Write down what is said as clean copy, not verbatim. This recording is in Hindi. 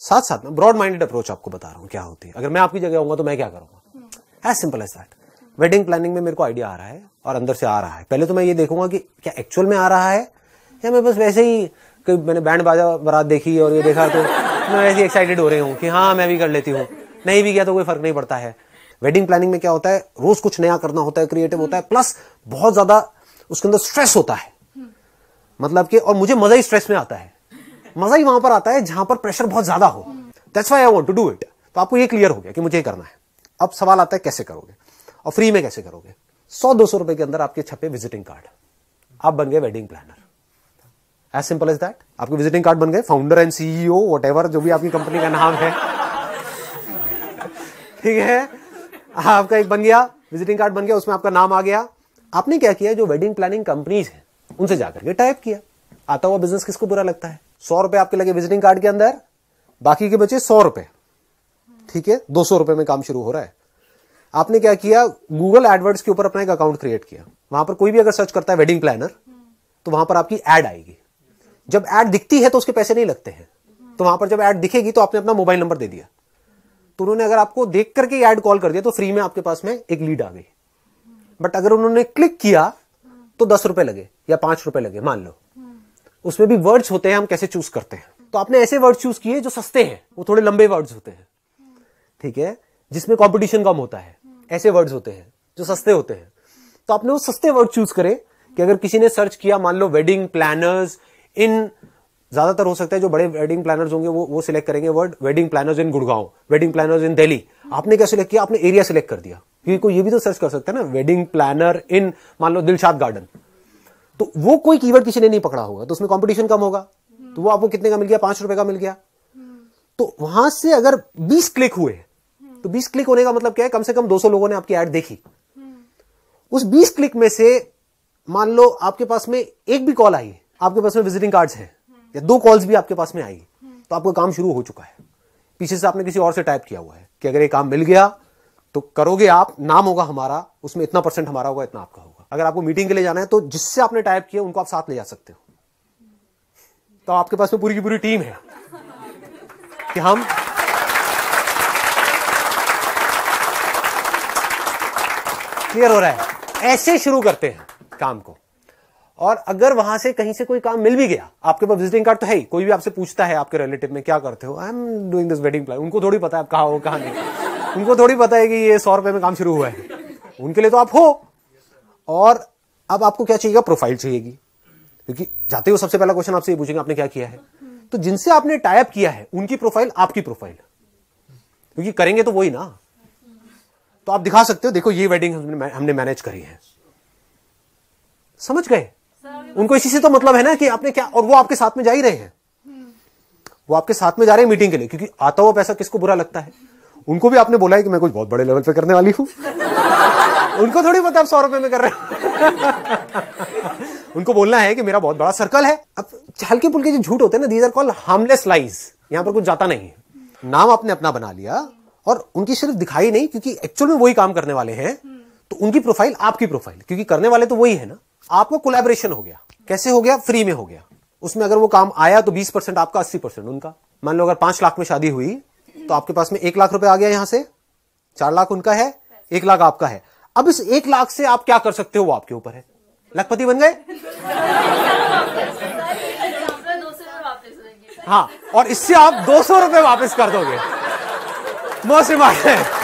साथ साथ में ब्रॉड माइंडेड अप्रोच आपको बता रहा हूं क्या होती है। अगर मैं आपकी जगह होऊंगा तो मैं क्या करूंगा, as simple as that. Wedding planning में मेरे को आइडिया आ रहा है और अंदर से आ रहा है, पहले तो मैं ये देखूंगा कि क्या एक्चुअल में आ रहा है या मैं बस वैसे ही कि मैंने बैंड बाजा बारात देखी और ये देखा तो मैं वैसे ही एक्साइटेड हो रही हूँ कि हाँ मैं भी कर लेती हूँ, नहीं भी किया तो कोई फर्क नहीं पड़ता है। वेडिंग प्लानिंग में क्या होता है, रोज कुछ नया करना होता है, क्रिएटिव होता है, प्लस बहुत ज्यादा उसके अंदर स्ट्रेस होता है। मतलब कि और मुझे मजा ही स्ट्रेस में आता है, मजा ही वहां पर आता है जहां पर प्रेशर बहुत ज्यादा हो। That's why I want to do it. तो आपको ये क्लियर हो गया कि मुझे ये करना है। अब सवाल आता है कैसे करोगे और फ्री में कैसे करोगे। 100-200 रुपए के अंदर आपके छपे विजिटिंग कार्ड, आप बन गए wedding planner. As simple as that. आपके विजिटिंग कार्ड बन गए, फाउंडर एंड सीईओ व्हाटएवर जो भी आपकी कंपनी का नाम है, ठीक है, आपका एक बन गया विजिटिंग कार्ड बन गया, उसमें आपका नाम आ गया। आपने क्या किया, जो वेडिंग प्लानिंग कंपनीज है उनसे जाकर के टाइप किया। आता हुआ बिजनेस किसको बुरा लगता है। 100 रुपए आपके लगे विजिटिंग कार्ड के अंदर, बाकी के बचे 100 रुपए, ठीक है, 200 रुपए में काम शुरू हो रहा है। आपने क्या किया, गूगल एडवर्ड्स के ऊपर अपना एक अकाउंट क्रिएट किया। वहां पर कोई भी अगर सर्च करता है वेडिंग प्लानर तो वहां पर आपकी एड आएगी। जब एड दिखती है तो उसके पैसे नहीं लगते हैं, तो वहां पर जब एड दिखेगी तो आपने अपना मोबाइल नंबर दे दिया, तो उन्होंने अगर आपको देख करके एड कॉल कर दिया तो फ्री में आपके पास में एक लीड आ गई। बट अगर उन्होंने क्लिक किया तो 10 रुपए लगे या 5 रुपए लगे मान लो। उसमें भी वर्ड्स होते हैं, हम कैसे चूज करते हैं। तो आपने ऐसे वर्ड्स चूज किए जो सस्ते हैं, वो थोड़े लंबे वर्ड्स होते हैं, ठीक है, जिसमें कंपटीशन कम होता है। ऐसे वर्ड्स होते हैं जो सस्ते होते हैं। तो आपने वो सस्ते वर्ड चूज करे कि अगर किसी ने सर्च किया मान लो वेडिंग प्लानर्स इन, ज्यादातर हो सकता है जो बड़े वेडिंग प्लानर्स होंगे वो सिलेक्ट करेंगे word wedding planners in Gurgaon, wedding planners in Delhi. आपने क्या सिलेक्ट किया, आपने एरिया सिलेक्ट कर दिया, क्योंकि कोई ये भी तो सर्च कर सकता है ना वेडिंग प्लानर इन मान लो दिलशाद गार्डन। तो वो कोई कीवर्ड किसी ने नहीं पकड़ा होगा, तो उसमें कंपटीशन कम होगा, तो वो आपको कितने का मिल गया, 5 रुपए का मिल गया। तो वहां से अगर 20 क्लिक हुए तो 20 क्लिक होने का मतलब क्या है, कम से कम 200 लोगों ने आपकी ऐड देखी। उस 20 क्लिक में से मान लो आपके पास में एक भी कॉल आई, आपके पास में विजिटिंग कार्ड्स हैं या 2 कॉल्स भी आपके पास में आई, तो आपका काम शुरू हो चुका है। पीछे से आपने किसी और से टाइप किया हुआ है कि अगर ये काम मिल गया तो करोगे आप, नाम होगा हमारा, उसमें इतना % हमारा होगा, इतना आपका होगा। अगर आपको मीटिंग के लिए जाना है तो जिससे आपने टाइप किया उनको आप साथ ले जा सकते हो। तो आपके पास में पूरी की पूरी टीम है कि हम क्लियर हो रहा है। ऐसे शुरू करते हैं काम को। और अगर वहां से कहीं से कोई काम मिल भी गया, आपके पास विजिटिंग कार्ड तो है ही, कोई भी आपसे पूछता है आपके रिलेटिव में क्या करते हो, I am doing this wedding plan, उनको थोड़ी पता है आप कहाँ हो कहाँ नहीं, उनको थोड़ी पता है कि ये 100 रुपए में काम शुरू हुआ है। उनके लिए तो आप हो। और अब आपको क्या चाहिएगा, प्रोफाइल चाहिएगी, क्योंकि जाते हो सबसे पहला क्वेश्चन आपसे ये पूछेंगे आपने क्या किया है। तो जिनसे आपने टाइप किया है उनकी प्रोफाइल आपकी प्रोफाइल, क्योंकि करेंगे तो वही ना। तो आप दिखा सकते हो, देखो ये वेडिंग हमने मैनेज करी है। समझ गए? उनको इसी से तो मतलब है ना कि आपने क्या, और वो आपके साथ में जा ही रहे हैं, वो आपके साथ में जा रहे हैं मीटिंग के लिए, क्योंकि आता हुआ पैसा किसको बुरा लगता है। उनको भी आपने बोला है कि मैं कुछ बहुत बड़े लेवल पे करने वाली हूं। उनको थोड़ी पता आप 100 रुपए में कर रहे हैं। उनको बोलना है कि मेरा बहुत बड़ा सर्कल है। अब हल्के फुल्के जो झूठ होते हैं ना, these are called harmless lies. यहां पर कुछ जाता नहीं है। नाम आपने अपना बना लिया और उनकी सिर्फ दिखाई नहीं, क्योंकि एक्चुअल में वही काम करने वाले हैं, तो उनकी प्रोफाइल आपकी प्रोफाइल, क्योंकि करने वाले तो वही है ना। आपको कोलैबोरेशन हो गया। कैसे हो गया? फ्री में हो गया। उसमें अगर वो काम आया तो 20% आपका, 80% उनका। मान लो अगर 5 लाख में शादी हुई तो आपके पास में 1 लाख रुपए आ गया, यहां से 4 लाख उनका है, 1 लाख आपका है। अब इस 1 लाख से आप क्या कर सकते हो वो आपके ऊपर है। लखपति बन गए। हाँ, और इससे आप 200 रुपए वापस कर दोगे। बहुत सी बात है।